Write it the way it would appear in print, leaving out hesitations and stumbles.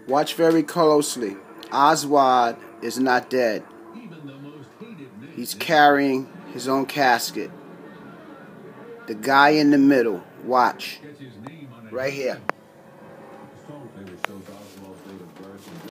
Watch very closely. Oswald is not dead. He's carrying his own casket. The guy in the middle, watch. Right here.